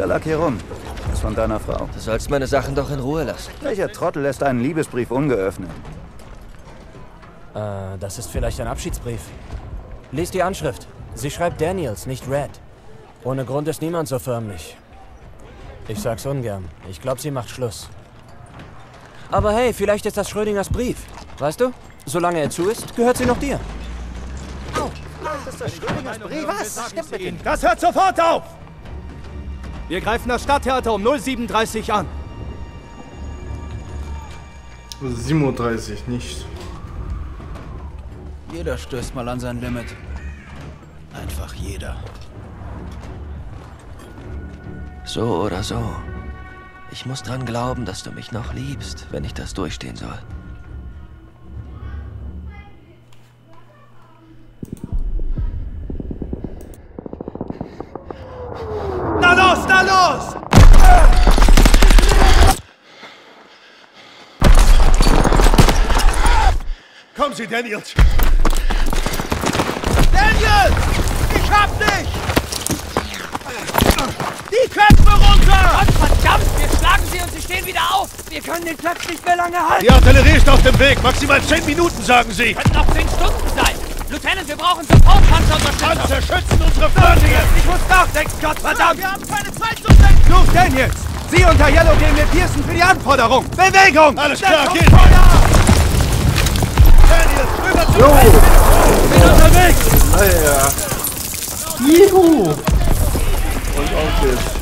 Wer lag hier rum? Das von deiner Frau. Du sollst meine Sachen doch in Ruhe lassen. Welcher Trottel lässt einen Liebesbrief ungeöffnet? Das ist vielleicht ein Abschiedsbrief. Lies die Anschrift. Sie schreibt Daniels, nicht Red. Ohne Grund ist niemand so förmlich. Ich sag's ungern. Ich glaube, sie macht Schluss. Aber hey, vielleicht ist das Schrödingers Brief. Weißt du? Solange er zu ist, gehört sie noch dir. Oh, das ist das Schrödingers Brief. Was? Stimmt mit ihm? Das hört sofort auf! Wir greifen das Stadttheater um 07:30 an. 7:30 Uhr, nicht. Jeder stößt mal an sein Limit. Einfach jeder. So oder so. Ich muss dran glauben, dass du mich noch liebst, wenn ich das durchstehen soll. Na los, na los! Kommen Sie, Daniels! Daniels! Ich hab dich! Die Köpfe runter! Gott verdammt, wir schlagen sie und sie stehen wieder auf! Wir können den Platz nicht mehr lange halten! Die Artillerie ist auf dem Weg! Maximal 10 Minuten, sagen Sie! Könnten auch 10 Stunden sein! Lieutenant, wir brauchen sofort Panzerunterstützung! Panzer schützen unsere Flanke! Ich muss nachdenken, Gott verdammt! Wir haben keine Zeit zu denken! Los, Daniels! Sie unter Yellow gehen mit Pearson für die Anforderung! Bewegung! Alles klar, geht! Daniels, rüber zu! Jo! Ich bin unterwegs! Ja. Juhu! Und auf geht's.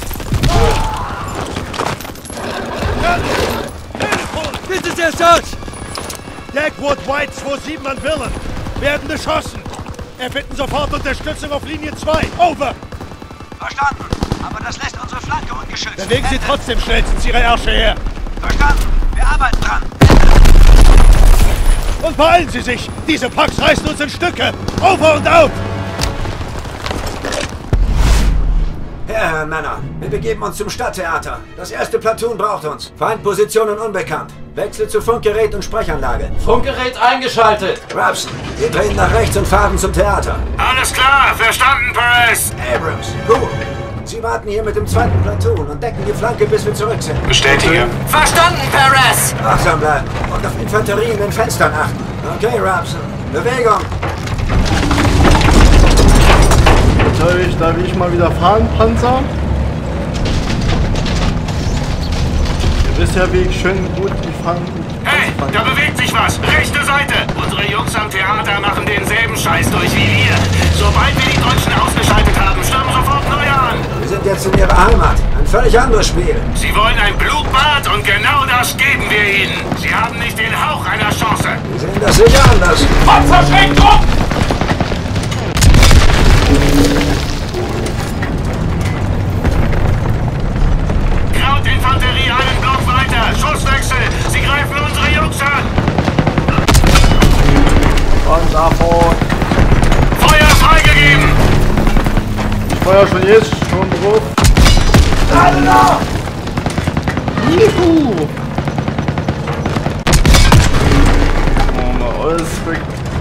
Bitte sehr, Sarge! Dagwood White 27 an Villen. Werden beschossen. Erbitten sofort Unterstützung auf Linie 2. Over! Verstanden. Aber das lässt unsere Flanke ungeschützt. Bewegen Sie trotzdem schnellstens Ihre Ärsche her. Verstanden. Wir arbeiten dran. Und beeilen Sie sich. Diese Packs reißen uns in Stücke. Over und out! Herren, Männer, wir begeben uns zum Stadttheater. Das erste Platoon braucht uns. Feindpositionen unbekannt. Wechsel zu Funkgerät und Sprechanlage. Funkgerät eingeschaltet. Rabson, wir drehen nach rechts und fahren zum Theater. Alles klar, verstanden, Perez. Abrams, cool. Sie warten hier mit dem zweiten Platoon und decken die Flanke, bis wir zurück sind. Bestätige. Verstanden, Perez. Wachsam bleiben und auf Infanterie in den Fenstern achten. Okay, Rabson. Bewegung. Darf ich mal wieder fahren, Panzer? Ihr wisst ja, wie ich schön gut die fahren. Hey, da bewegt sich was. Rechte Seite. Unsere Jungs am Theater machen denselben Scheiß durch wie wir. Sobald wir die Deutschen ausgeschaltet haben, stürmen sofort neue an. Wir sind jetzt in ihrer Heimat. Ein völlig anderes Spiel. Sie wollen ein Blutbad und genau das geben wir ihnen. Sie haben nicht den Hauch einer Chance. Wir sehen das sicher anders. Panzerschränkdruck! Krautinfanterie einen Block weiter. Schusswechsel. Sie greifen unsere Jungs an. Und davon. Feuer freigegeben. Ich feuer schon jetzt schon drauf. Alle noch! Juhu! Oh, mal alles weg.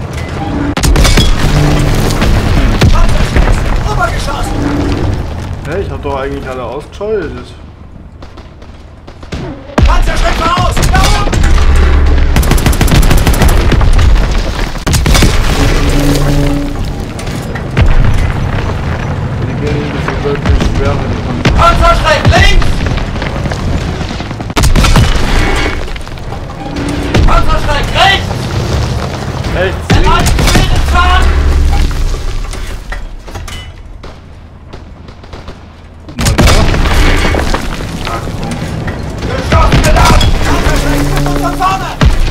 Obergeschoss! Hey, ich hab doch eigentlich alle ausgeschaltet. Panzerschreck voraus! Da oben! Die gehen ein bisschen wirklich schwer. Panzerschräg links! Panzerschräg rechts! Rechts, In links. einen Schweden fahren! Guck mal da. Achtung. Geschossen wird ab! Panzerschreck von vorne!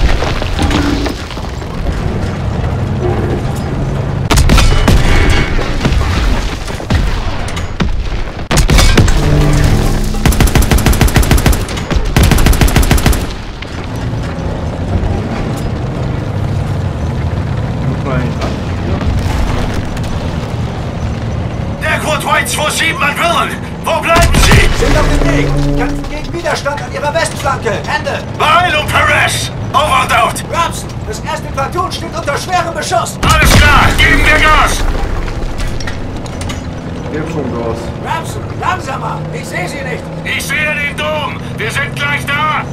Dagwood White 27 an Villen. Wo bleiben Sie? Sind auf dem Weg! Kämpfen gegen Widerstand an ihrer Westflanke! Ende! Beeilung, Perez. Over and out. Rabson, das erste Platoon steht unter schwerem Beschuss! Alles klar, geben wir Gas. Gib schon Gas. Rapson, langsamer! Ich sehe sie nicht! Ich sehe den Dom! Wir sind gleich da!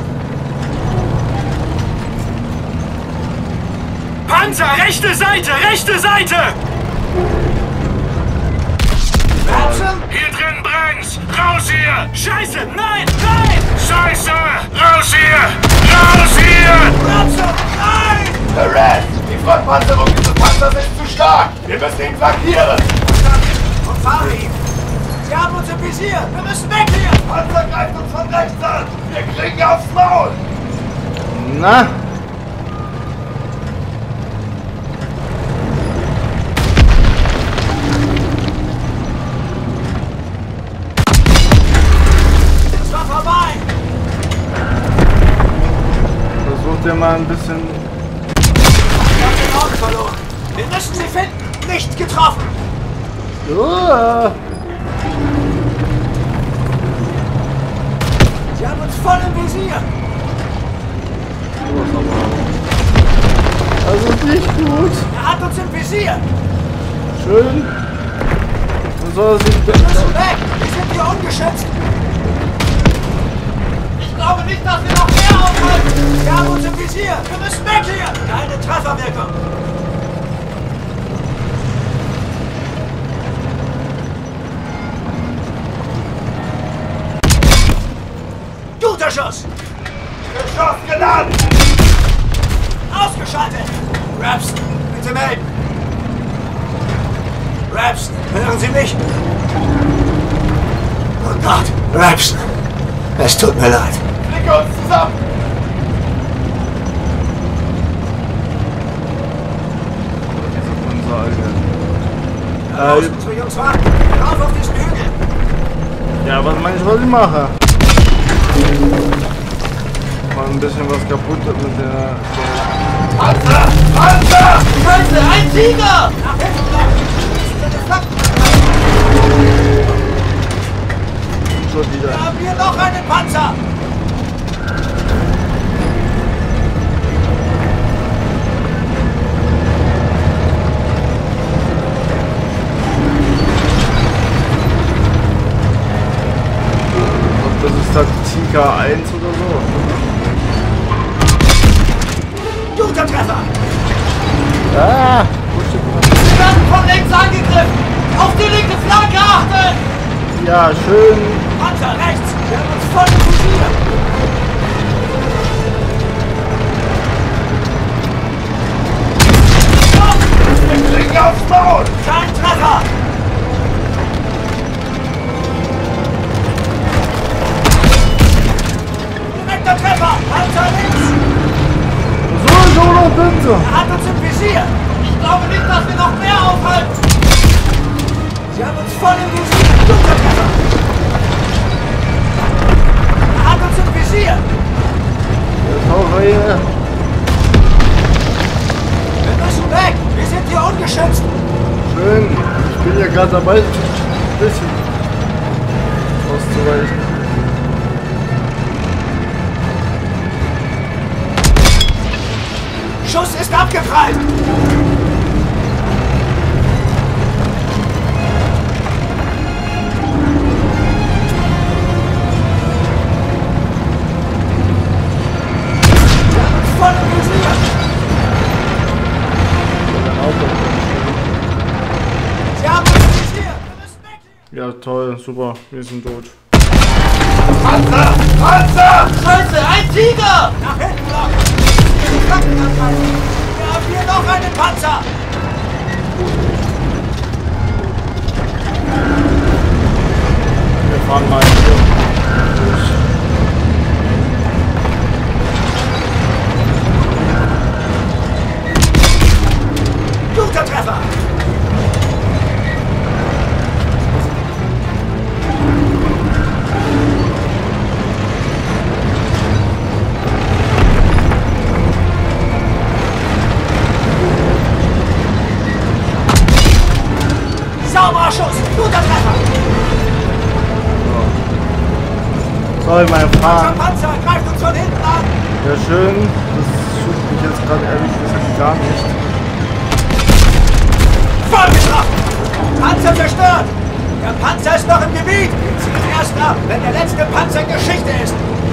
Panzer, rechte Seite! Rechte Seite! Rapson? Hier drin brennt's! Raus hier! Scheiße! Nein! Nein! Scheiße! Raus hier! Raus hier! Rapson! Nein! The Red! Die Frontpanzerung dieses Panzers ist zu stark! Wir müssen ihn flankieren! Und fahre ihn! Sie haben uns im Visier! Wir müssen weg hier! Panzer greift uns von rechts an! Wir kriegen aufs Maul! Na? Es war vorbei! Versucht ihr mal ein bisschen... Wir haben den Augen verloren! Wir müssen sie finden! Nicht getroffen! Sie haben uns voll im Visier! Also nicht gut. Er hat uns im Visier! Schön. Und so sieht Wir müssen weg! Wir sind hier ungeschützt! Ich glaube nicht, dass wir noch mehr aufhalten! Sie haben uns im Visier! Wir müssen weg hier! Keine Trefferwirkung! Guter Schuss! Geschoss genannt! Ausgeschaltet! Rapson, bitte melden! Rapson, hören Sie mich? Oh Gott, Rapson, es tut mir leid. Klicke uns zusammen! Unsere Jungs warten! Rauf auf diesen Hügel! Ja, was meinst du, was ich mache? Mal ein bisschen was kaputt mit der... Panzer! Panzer! Scheiße, ein Tiger! Nach hinten laufen! Bitte Flanken! Schon wieder. Wir haben hier noch einen Panzer! Das ist Taktika 1 oder so. Guter Treffer! Ah! Wir werden von links angegriffen! Auf die linke Flanke achten! Ja, schön. Panzer rechts! Wir haben uns voll im Visier! Wir kriegen aufs Maul! Kein Treffer! Direkter Treffer! Panzer links! So, noch bitte. Er hat uns im Visier! Ich glaube nicht, dass wir noch mehr aufhalten! Sie haben uns voll im Visier! Guter Treffer! Er hat uns im Visier! Jetzt hau rein. Wir müssen weg! Wir sind hier ungeschützt! Schön. Ich bin ja gerade dabei, ein bisschen auszuweichen. Schuss ist abgeprallt! Wir haben uns voll im Visier! Sie haben uns im Visier! Wir müssen weg hier! Ja, toll, super. Wir sind tot. Panzer! Panzer! Scheiße, ein Tiger! Nach hinten laufen! Die Flanken angreifen! Wir haben hier noch einen Panzer! Wir fahren mal hier durch. Guter Treffer! Sauberer Schuss! Guter Treffer! Sorry, mein Unser Fahren. Panzer greift uns von hinten an! Ja, schön. Das schützt mich jetzt gerade ehrlich gesagt gar nicht. Voll getroffen! Panzer zerstört! Wir Der Panzer ist noch im Gebiet! Wir ziehen erst ab, wenn der letzte Panzer Geschichte ist!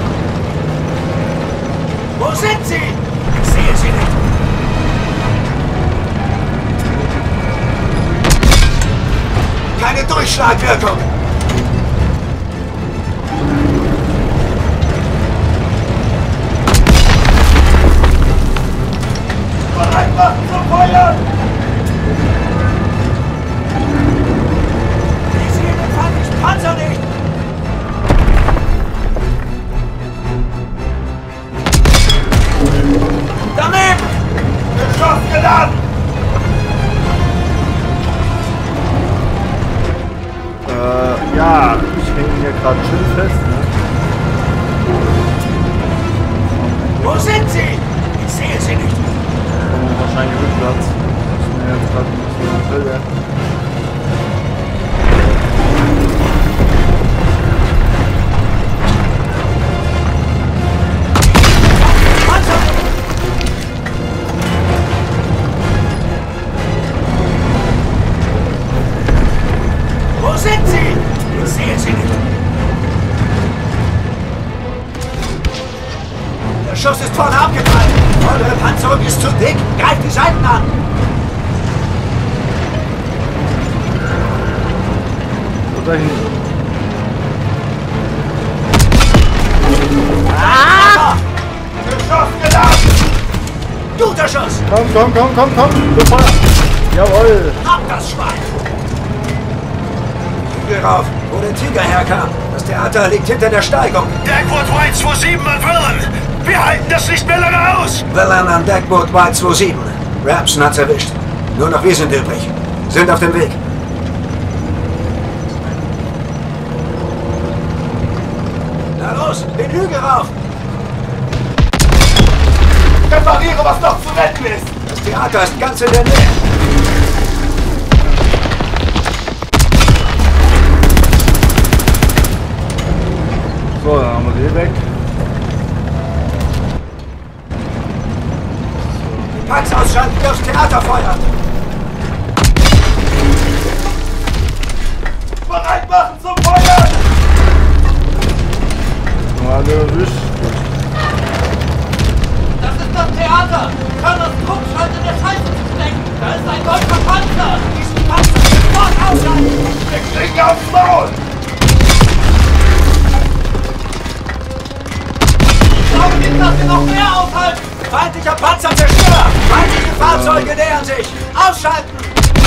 Wo sind sie? Ich sehe sie nicht! Keine Durchschlagwirkung! Bereit machen zum Feuern! Ich sehe den feindlichen Panzer nicht! Daneben! Geschoss geladen! Ja, ich hänge hier gerade schön fest, ne? Wo sind sie? Ich sehe sie nicht! Wahrscheinlich rückwärts. Ich bin jetzt gerade ein bisschen in der Hölle. Wo sind sie? Ich sehe sie nicht. Der Schuss ist vorne abgeteilt. Eure Panzerung ist zu dick. Greift die Seiten an. Wo da hinten? Geschoss geladen! Guter Schuss! Komm! Sofort! Jawohl! Ab das Schwein! Hügel rauf, wo der Tiger herkam. Das Theater liegt hinter der Steigung. Deckwood White 27 und Villan! Wir halten das nicht mehr lange aus! Villan an Deckwood White 27. Rapson hat's erwischt. Nur noch wir sind übrig. Sind auf dem Weg. Na los, den Hügel rauf! Repariere, was noch zu retten ist! Das Theater ist ganz in der Nähe. So, dann haben wir den weg. Packs ausschalten, die aufs Theater feuern! Bereit machen zum Feuern! Alle erwischt. Das ist das Theater! Colonels Trupp scheint in der Scheiße zu stecken! Da ist ein deutscher Panzer! Diesen Panzer sofort ausschalten! Wir kriegen aufs Maul! Ich glaube nicht, dass wir noch mehr aufhalten! Feindlicher Panzer zerstört! Feindliche Fahrzeuge nähern sich! Ausschalten!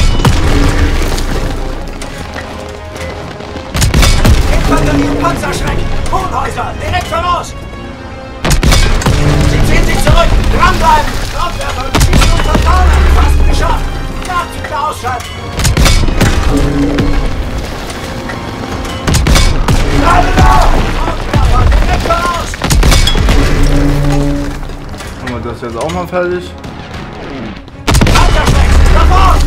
Infanterie und Panzerschreck! Wohnhäuser! Direkt voraus! Sie ziehen sich zurück! Dranbleiben! Schrotwerfer und schießen uns von vorne! Fast geschafft! Nachzügler ausschalten! Gerade da! Schrotwerfer! Direkt voraus! Haben wir das jetzt auch mal fertig? Panzerschreck! Sofort!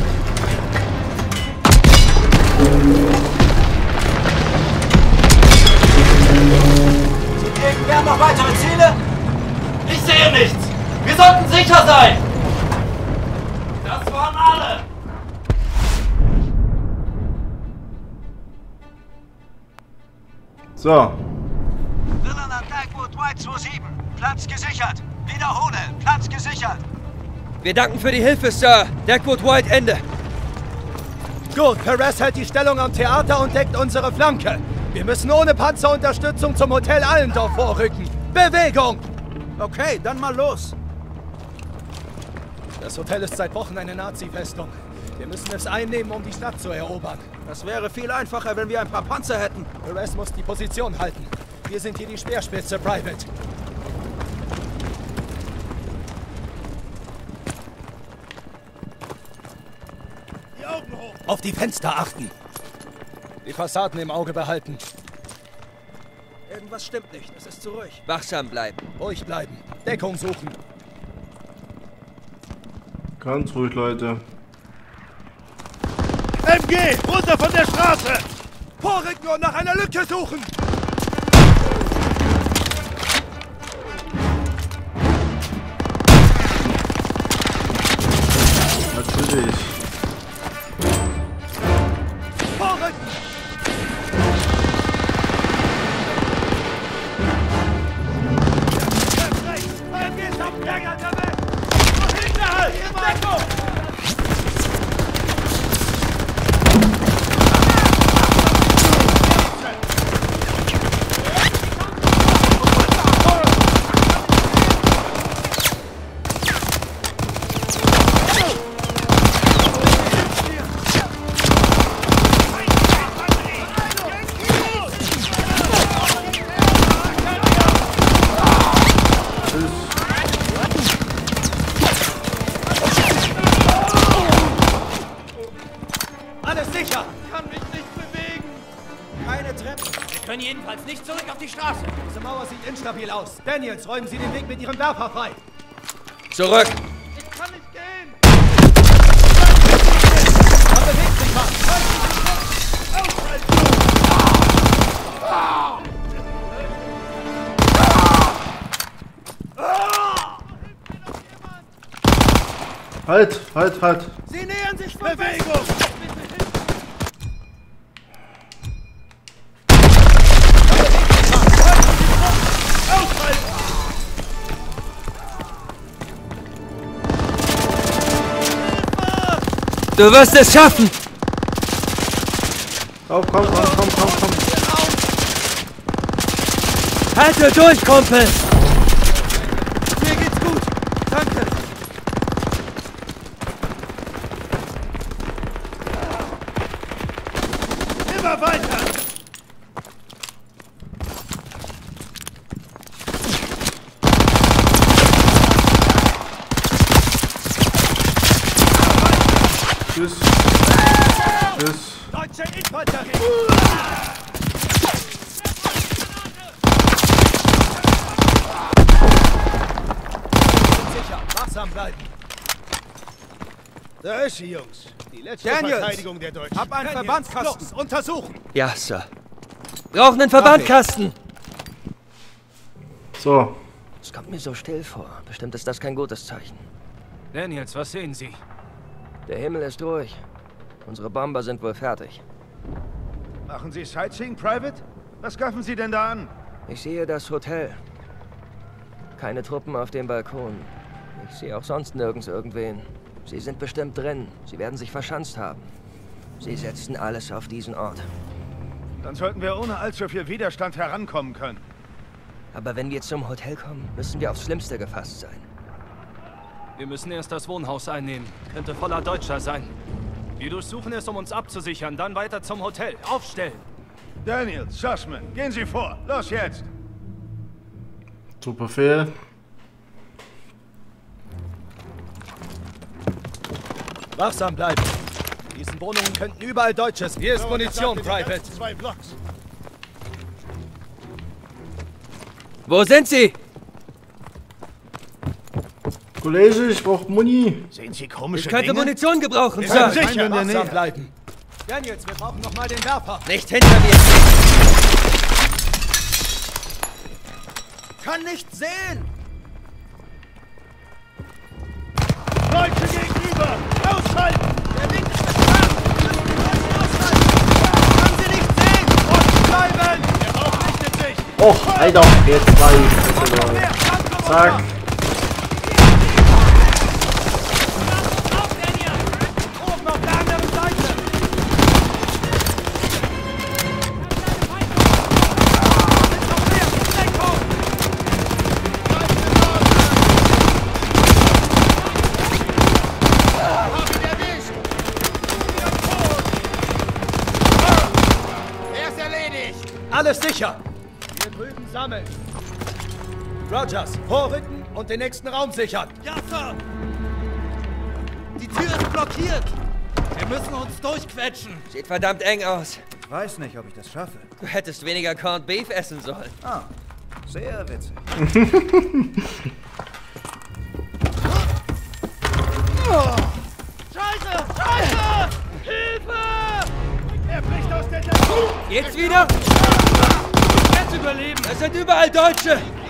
Wir haben noch weitere Ziele? Ich sehe nichts! Wir sollten sicher sein! Das waren alle! So. Villan an Deckwood White 27. Platz gesichert. Wiederhole. Platz gesichert. Wir danken für die Hilfe, Sir. Deckwood White, Ende. Gut, Perez hält die Stellung am Theater und deckt unsere Flanke. Wir müssen ohne Panzerunterstützung zum Hotel Allendorf vorrücken. Bewegung! Okay, dann mal los. Das Hotel ist seit Wochen eine Nazi-Festung. Wir müssen es einnehmen, um die Stadt zu erobern. Das wäre viel einfacher, wenn wir ein paar Panzer hätten. Perez muss die Position halten. Wir sind hier die Speerspitze, Private. Die Augen hoch! Auf die Fenster achten. Die Fassaden im Auge behalten. Irgendwas stimmt nicht. Es ist zu ruhig. Wachsam bleiben. Ruhig bleiben. Deckung suchen. Ganz ruhig, Leute. MG! Runter von der Straße! Vorrücken und nach einer Lücke suchen! Natürlich. Vorrücken! Jedenfalls nicht zurück auf die Straße. Diese Mauer sieht instabil aus. Daniels, räumen Sie den Weg mit Ihrem Werfer frei. Zurück! Ich kann nicht gehen! Da bewegt sich was! Halt, halt, halt. Sie nähern sich von Bewegung! Du wirst es schaffen! Komm. Halte durch, Kumpel! Mir geht's gut! Danke! Immer weiter! Tschüss. Tschüss. Deutsche Infanterie! Sicher, wachsam bleiben. Da ist sie, Jungs. Die letzte Daniels, Verteidigung der Deutschen. hab einen Verbandskasten. Untersuchen. Ja, Sir. Brauchen einen Verbandkasten! So. Es kommt mir so still vor. Bestimmt ist das kein gutes Zeichen. Daniels, was sehen Sie? Der Himmel ist ruhig. Unsere Bomber sind wohl fertig. Machen Sie Sightseeing, Private? Was gaffen Sie denn da an? Ich sehe das Hotel. Keine Truppen auf dem Balkon. Ich sehe auch sonst nirgends irgendwen. Sie sind bestimmt drin. Sie werden sich verschanzt haben. Sie setzten alles auf diesen Ort. Dann sollten wir ohne allzu viel Widerstand herankommen können. Aber wenn wir zum Hotel kommen, müssen wir aufs Schlimmste gefasst sein. Wir müssen erst das Wohnhaus einnehmen. Könnte voller Deutscher sein. Wir durchsuchen es, um uns abzusichern, dann weiter zum Hotel. Aufstellen! Daniels, Sussman, gehen Sie vor. Los jetzt! Zu Befehl. Wachsam bleiben. In diesen Wohnungen könnten überall Deutsche sein. Hier ist Munition, Private. 2 Blocks. Wo sind Sie? Kollege, ich brauch Muni. Sehen Sie komische Ich könnte Dinge? Munition gebrauchen, Wir Sir. sind sicher. Sicher, wachsam bleiben. Daniels, wir brauchen nochmal den Werfer. Nicht hinter mir! Kann nicht sehen. Deutsche gegenüber! Aushalten! Der Weg ist versperrt. Wir müssen die Deutschen aushalten. Kann sie nicht sehen. Und bleiben. Der Rauch richtet sich! Och, Alter, jetzt war ich. Zack. Oben auf der anderen Seite. Noch mehr. Deckung. Er ist erledigt! Alles sicher. Hier drüben sammeln. Rogers, vorrücken und den nächsten Raum sichern. Ja, Sir! Die Tür ist blockiert! Wir müssen uns durchquetschen! Sieht verdammt eng aus. Ich weiß nicht, ob ich das schaffe. Du hättest weniger Corned Beef essen sollen. Ah, sehr witzig. Scheiße! Scheiße! Hilfe! Er bricht aus der Deckung! Geht's wieder? Jetzt überleben! Es sind überall Deutsche!